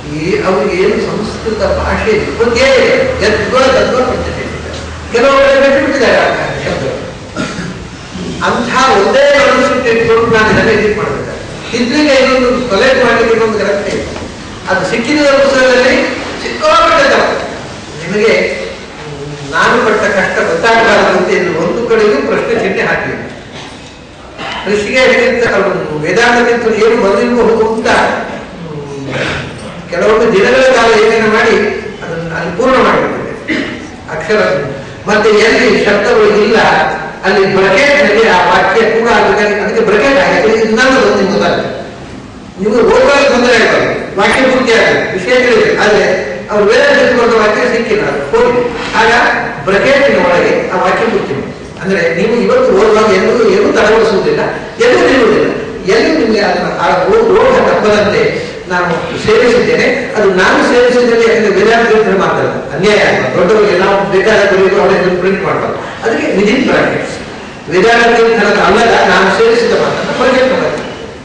ಅವ್ರಿಗೆ ಏನು ಸಂಸ್ಕೃತ ಭಾಷೆ ಗೊತ್ತೇ ಯದ್ವ ತದ್ವ ಪಂಚತೆ ಕೆಲವರು ಬಿಟ್ಟಿದ್ದಾರೆ ಶಬ್ದ. ಅಂಥ ಒಂದೇ ಮನಸ್ಸಿಟ್ಟು ಇಟ್ಕೊಂಡು ನಾನು ಇದನ್ನ ಎಡಿಟ್ ಮಾಡಬೇಕಾದ್ರೆ ಇದ್ರಿಗೆ ಇನ್ನೊಂದು ಕೊಲೆಕ್ಟ್ ಮಾಡಲಿಕ್ಕೆ ಇನ್ನೊಂದು ಗ್ರಂಥ ಇದೆ. ಅದು ಸಿಕ್ಕಿದ ಪುಸ್ತಕದಲ್ಲಿ ಸಿಕ್ಕಾಪಟ್ಟೆ ತಪ್ಪು. ನಿಮಗೆ ನಾನು ಪಟ್ಟ ಕಷ್ಟ ಗೊತ್ತಾಗಬಾರದು ಅಂತ ಇನ್ನು ಒಂದು ಕಡೆಗೂ ಪ್ರಶ್ನೆ ಚಿಹ್ನೆ ಹಾಕಲಿಲ್ಲ. ಋಷಿಕೇಶಕ್ಕಿಂತ ವೇದಾಂತಕ್ಕಿಂತ ಏನು ಬಂದಿರಬಹುದು ಅಂತ ಕೆಲವೊಂದು ದಿನಗಳ ಕಾಲ ಏನೇನು ಮಾಡಿ ಅದನ್ನು ಅಲ್ಲಿ ಪೂರ್ಣ ಮಾಡಿಬಿಟ್ಟಿದೆ ಅಕ್ಷರ. ಮತ್ತೆ ಎಲ್ಲಿ ಶಬ್ದಗಳು ಇಲ್ಲ ಅಲ್ಲಿ ಬ್ರಕೆಟ್ನಲ್ಲಿ ಆ ವಾಕ್ಯ ಕೂಡ ಅದಕ್ಕೆ ಬ್ರಕೆಟ್ ಆಗಿದೆ. ಇದು ನನ್ನ ಒಂದು ಗೊತ್ತಾಗುತ್ತೆ. ನೀವು ಓದುವಾಗ ತೊಂದರೆ ಆಗಬಾರ್ದು, ವಾಕ್ಯ ಪೂರ್ತಿ ಆಗುತ್ತೆ, ವಿಷಯಗಳಿವೆ. ಆದರೆ ಅವ್ರು ಬೇರೆ ತಿಳ್ಕೊಂಡ ವಾಕ್ಯ ಸಿಕ್ಕಿಲ್ಲ, ಅದು ಹೋಗಿ ಆಗ ಬ್ರಕೆಟಿನ ಒಳಗೆ ಆ ವಾಕ್ಯ ಪೂರ್ತಿ. ಅಂದ್ರೆ ನೀವು ಇವತ್ತು ಓದುವಾಗ ಏನೂ ತಡವಡಿಸುವುದಿಲ್ಲ, ಎಲ್ಲೂ ನಿಲ್ಲುವುದಿಲ್ಲ. ಎಲ್ಲಿ ನಿಮಗೆ ಅದನ್ನು ರೋಗ ತಪ್ಪದಂತೆ ನಾನು ಸೇರಿಸಿದ್ದೇನೆ. ಅದು ನಾನು ಸೇರಿಸಿದ್ದೇನೆ ಯಾಕಂದ್ರೆ ವೇದಾಂತ ಮಾತ್ರ ಅನ್ಯಾಯ ಆಗಬಾರ್ದು. ದೊಡ್ಡವರಿಗೆ ನಾವು ಬೇಕಾದ ಬರೆಯೋದು ಅವರಿಗೆ ಪ್ರಿಂಟ್ ಮಾಡಬಾರ್ದು. ಅದಕ್ಕೆ ವಿದಿನ್ ಬ್ರಾಕೆಟ್ಸ್ ವೇದಾಂತ ಅಲ್ಲದ ನಾನು ಸೇರಿಸಿದ ಮಾತನ್ನು ಬ್ರಾಕೆಟ್ ಮಾಡಬೇಕು.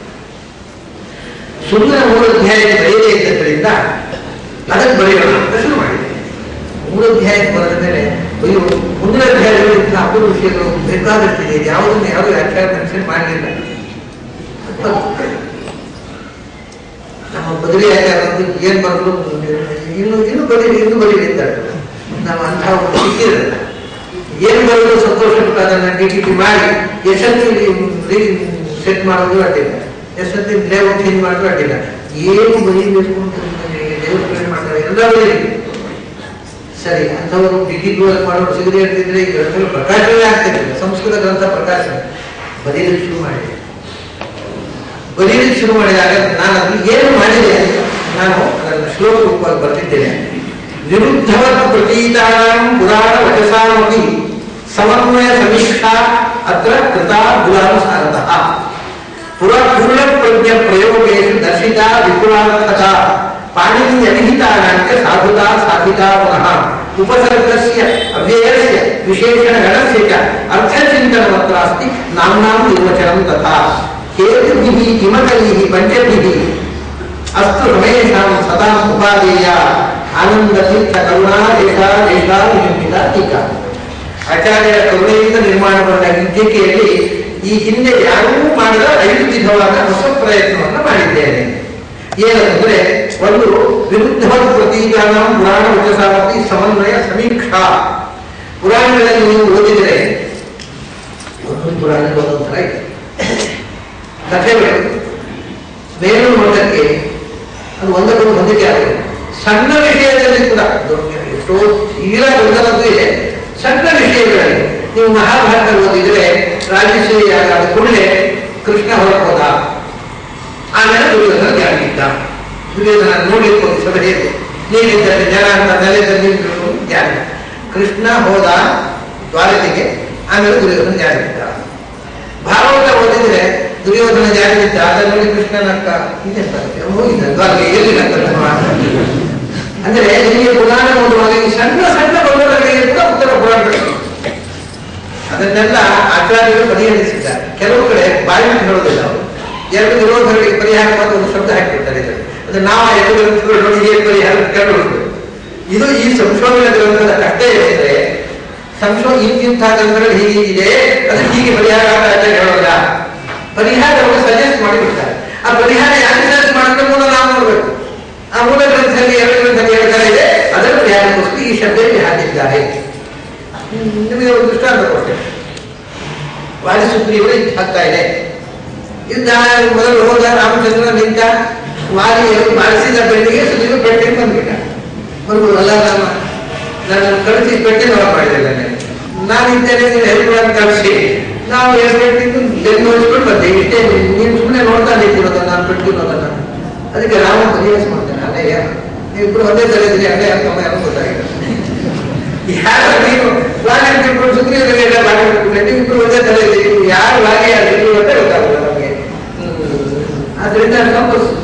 ಸುಮ್ಮನೆ 3 ಅಧ್ಯಾಯ ಬರೆಯದೇ ಇದ್ದರಿಂದ ಅದಕ್ಕೆ ಬರೆಯೋಣ ಅಂತ ಶುರು ಮಾಡಿದೆ. 3 ಅಧ್ಯಾಯಕ್ಕೆ ಬರೆದ ಮೇಲೆ ಅಯ್ಯೋ ಮುಂದಿನ ಅಧ್ಯಾಯಗಳು ಅಪೂರ್ವ ವಿಷಯಗಳು ಬೇಕಾದಷ್ಟಿದೆ, ಯಾವುದನ್ನು ಯಾವುದು ವ್ಯಾಖ್ಯಾನ ಮೆನ್ಷನ್ ಮಾಡಲಿಲ್ಲ. ನಮ್ಮ ಬದಲಿ ಯಾಕಂದ್ರೆ ಏನ್ ಬರಲು ಇನ್ನು ಬರೀರಿ ಅಂತಾರೆ. ನಾವು ಅಂಥ ಒಂದು ಸಿಕ್ಕಿರಲ್ಲ. ಏನು ಬರಲು ಸಂತೋಷ ಪಟ್ಟು ಅದನ್ನು ಡಿಟಿಟಿ ಮಾಡಿ ಎಷ್ಟೊತ್ತಿ ಸೆಟ್ ಮಾಡೋದು ಅಡ್ಡಿಲ್ಲ, ಎಷ್ಟೊತ್ತಿ ಲೇಔಟ್ ಚೇಂಜ್ ಮಾಡೋದು ಅಡ್ಡಿಲ್ಲ. ಏನು ಬರೀಬೇಕು ಅಂತ ದೇವರು ಪ್ರೇರಣೆ ಮಾಡ್ತಾರೆ, ಎಲ್ಲ ಬರೀರಿ ಸರಿ. ಅಂಥವರು ಡಿಟಿಟಿ ಮಾಡೋರು ಸಿಗದೆ ಇರ್ತಿದ್ರೆ ಈ ಗ್ರಂಥಗಳು ಪ್ರಕಾಶವೇ ಆಗ್ತಿರ್ಲಿಲ್ಲ. ಸಂಸ್ಕೃತ ಗ್ರಂಥ ಪ್ರಕಾಶನ ಬರೀಲಿಕ್ಕೆ ಶುರು ಮಾಡಿದೆ. ಬರೀಲಿಕ್ಕೆ ಶುರು ಮಾಡಿದಾಗ ನಾನು ಅದನ್ನು ಏನು ಮಾಡಿದೆ ನಾನು ಅದನ್ನು ಶ್ಲೋಕ ರೂಪವಾಗಿ ಬರೆದಿದ್ದೇನೆ. ವಿರುದ್ಧವತ್ ಪ್ರತೀತಾನಾಂ ಪುರಾಣ ವಚಸಾಮಪಿ ಸಮನ್ವಯ ಸಮೀಕ್ಷಾ ಅತ್ರ ಕೃತಾ ಗುಲಾನುಸಾರತಃ ಪೂರ್ಣ ಪ್ರಜ್ಞ ಪ್ರಯೋಗೇಶು ದರ್ಶಿತಾ ವಿಪುಲಾರ್ಥಕ ಪಾಣಿನಿ ಅಭಿಹಿತಾನಾಂಚ ಸಾಧುತಾ ಸಾಧಿತಾ ಪುನಃ ಉಪಸರ್ಗಸ್ಯ ಅವ್ಯಯಸ್ಯ ವಿಶೇಷಣಗಣಸ್ಯ ಚ ಅರ್ಥಚಿಂತನಮತ್ರ ಅಸ್ತಿ ನಾಮ್ನಾಂ ನಿರ್ವಚನಂ ತಥಾ ಹೇತುಭಿಃ ಕಿಮಕೈಃ ಪಂಚಭಿಃ ಅಸ್ತು ರಮೇಶಾಂ ಸದಾ ಉಪಾದೇಯ ಆನಂದತೀರ್ಥ ಕರುಣಾ ದೇಶಾ ನಿಯಮಿತ ಟೀಕಾ. ಆಚಾರ್ಯರ ಕರುಣೆಯಿಂದ ನಿರ್ಮಾಣಗೊಂಡ ವಿದ್ಯಕೆಯಲ್ಲಿ ಈ ಹಿಂದೆ ಯಾರೂ ಮಾಡದ 5 ವಿಧವಾದ ಹೊಸ ಪ್ರಯತ್ನವನ್ನು ಮಾಡಿದ್ದೇನೆ. ಏನಂದ್ರೆ, ಒಂದು ವಿರುದ್ಧವಾದ ಪ್ರತೀಕಾನಾಂ ಪುರಾಣ ವಚಸಾಮಪಿ ಸಮನ್ವಯ ಸಮೀಕ್ಷಾ. ಪುರಾಣಗಳಲ್ಲಿ ನೀವು ಓದಿದರೆ ಒಂದೊಂದು ಪುರಾಣಕ್ಕೆ ಒಂದೊಂದು ಥರ ಇದೆ ಕಥೆಗಳು. ಮೇಲು ನೋಟಕ್ಕೆ ಅದು ಒಂದಕ್ಕೊಂದು ಹೊಂದಿಕೆ ಆಗಿದೆ. ಸಣ್ಣ ವಿಷಯದಲ್ಲಿ ಕೂಡ ಎಷ್ಟೋ ತೀರ ದೊಡ್ಡದದ್ದು ಇದೆ. ಸಣ್ಣ ವಿಷಯಗಳಲ್ಲಿ ನೀವು ಮಹಾಭಾರತ ಓದಿದ್ರೆ ರಾಜಶ್ರೀ ಆದ ಕೂಡಲೇ ಕೃಷ್ಣ ಹೊರಗೆ ಹೋದ, ಆಮೇಲೆ ದುರ್ಯೋಧನ ಧ್ಯಾನಿದ್ದ. ದುರ್ಯೋಧನ ನೋಡ್ಲಿಕ್ಕೆ ಸಭೆಯಲ್ಲಿ ನೀರಿದ್ದರೆ ಜನ ಅಂತ ನೆಲೆದಲ್ಲಿ ಧ್ಯಾನ. ಕೃಷ್ಣ ಹೋದ ದ್ವಾರಕೆಗೆ, ಆಮೇಲೆ ದುರ್ಯೋಧನ ಧ್ಯಾನಿದ್ದ. ಭಾಗವತ ಓದಿದ್ರೆ ದುರ್ಯೋಧನ ಜಾರಿದ್ದ, ಅದನ್ನು ನೋಡಿ ಕೃಷ್ಣನಕ್ಕ ಇದೆಂತ ಹೋಗಿದ್ದ ದ್ವಾರಕೆಗೆ, ಎಲ್ಲಿನ ಅಂದ್ರೆ ನಿಮಗೆ ಪುರಾಣ ಓದುವಾಗ ಈ ಸಣ್ಣ ಸಣ್ಣ ಗೊಂದಲಗಳಿಗೆ ಕೂಡ ಉತ್ತರ ಪುರಾಣಗಳು ಅದನ್ನೆಲ್ಲ ಆಚಾರ್ಯರು ಪರಿಹರಿಸಿದ್ದಾರೆ. ಕೆಲವು ಕಡೆ ಬಾಯಿ ಹೇಳೋದಿಲ್ಲ. ಅವರು 2 ವಿರೋಧಗಳಿಗೆ ಪರಿಹಾರವಾದ ಒಂದು ಶಬ್ದ ಹಾಕಿರ್ತಾರೆ. ಅದು ನಾವು 2 ಗ್ರಂಥಗಳು ನೋಡಿ ಏನು ಪರಿಹಾರ ಕಂಡುಹಿಡಿದು. ಇದು ಈ ಸಂಶೋಧನಾ ಗ್ರಂಥದ ಕಷ್ಟ ಏನಿದ್ರೆ ಇಂಥ ಗ್ರಂಥಗಳು ಹೀಗಿದೆ, ಅದು ಹೀಗೆ ಪರಿಹಾರ ಆಚಾರ್ಯ ಹೇಳೋಲ್ಲ. ಪರಿಹಾರವನ್ನು ಸಜೆಸ್ಟ್ ಮಾಡಿಬಿಡ್ತಾರೆ. ಆ ಪರಿಹಾರ ಯಾಕೆ ಸಜೆಸ್ಟ್ ಮಾಡಿದ್ರೆ ಮೂಲ ನಾವು ನೋಡ್ಬೇಕು. ಆ ಮೂಲ ಗ್ರಂಥದಲ್ಲಿ 2 ಗ್ರಂಥದಲ್ಲಿ ಹೇಳ್ತಾ ಇದೆ, ಅದರ ಪರಿಹಾರಕ್ಕೋಸ್ಕರ ಈ ಶಬ್ದದಲ್ಲಿ ಹಾಕಿದ್ದಾರೆ. ನಿಮಗೆ ಒಂದು ದೃಷ್ಟಾಂತ ಕೊಡ್ತೇನೆ. ವಾಲಿಸುಗ್ರೀವರು ಹಾಕ್ತಾ ಇದೆ. ಯುದ್ಧ ಮೊದಲು ಹೋದ ರಾಮಚಂದ್ರ ನಿಂತ, ವಾಲಿ ಮಾಡಿಸಿದ ಬೆಟ್ಟಿಗೆ ಸುಗ್ರೀವ ಪೆಟ್ಟಿಗೆ ಬಂದ್ಬಿಟ್ಟ. ಒಂದು ಅಲ್ಲ ನನ್ನನ್ನು ಕಳಿಸಿ ಪೆಟ್ಟಿಗೆ ಹೊರ ಮಾಡಿದ್ದೇನೆ, ನಾನಿದ್ದೇನೆ ನೀವು ಹೆಲ್ಪ್ ಕಳಿಸಿ, ನಾವು ಹೇಳ್ಬಿಟ್ಟು ನೋಡಿಸ್ಕೊಂಡು ಬಂದೆ. ಇಷ್ಟೇ, ನೀನು ಸುಮ್ಮನೆ ನೋಡ್ತಾ ನಿಂತಿರೋದ ನಾನು ಪೆಟ್ಟಿರೋದನ್ನ. ಅದಕ್ಕೆ ರಾಮ ಪರಿಹಾಸ ಮಾಡ್ತೇನೆ, ಅಲ್ಲಯ್ಯ ನೀವಿಬ್ರು ಒಂದೇ ತರ ಇದ್ರಿ, ಅಲ್ಲೇ ಅಂತ ಯಾರು ಗೊತ್ತಾಗಿಲ್ಲ. ಯಾರು ನೀವು ವಾಲಿ ತಿಳ್ಕೊಂಡು ಸುಗ್ರೀವರಿಗೆಲ್ಲ ಮಾಡಿಬಿಟ್ಟು ನೀವಿಬ್ರು ಒಂದೇ ತರ ಇದ್ದೀರಿ, ಯಾರು ವಾಲಿ ಯಾರು ಅಂತ ಗೊತ್ತಾಗಲ್ಲ ನಮಗೆ. ಆದ್ರಿಂದ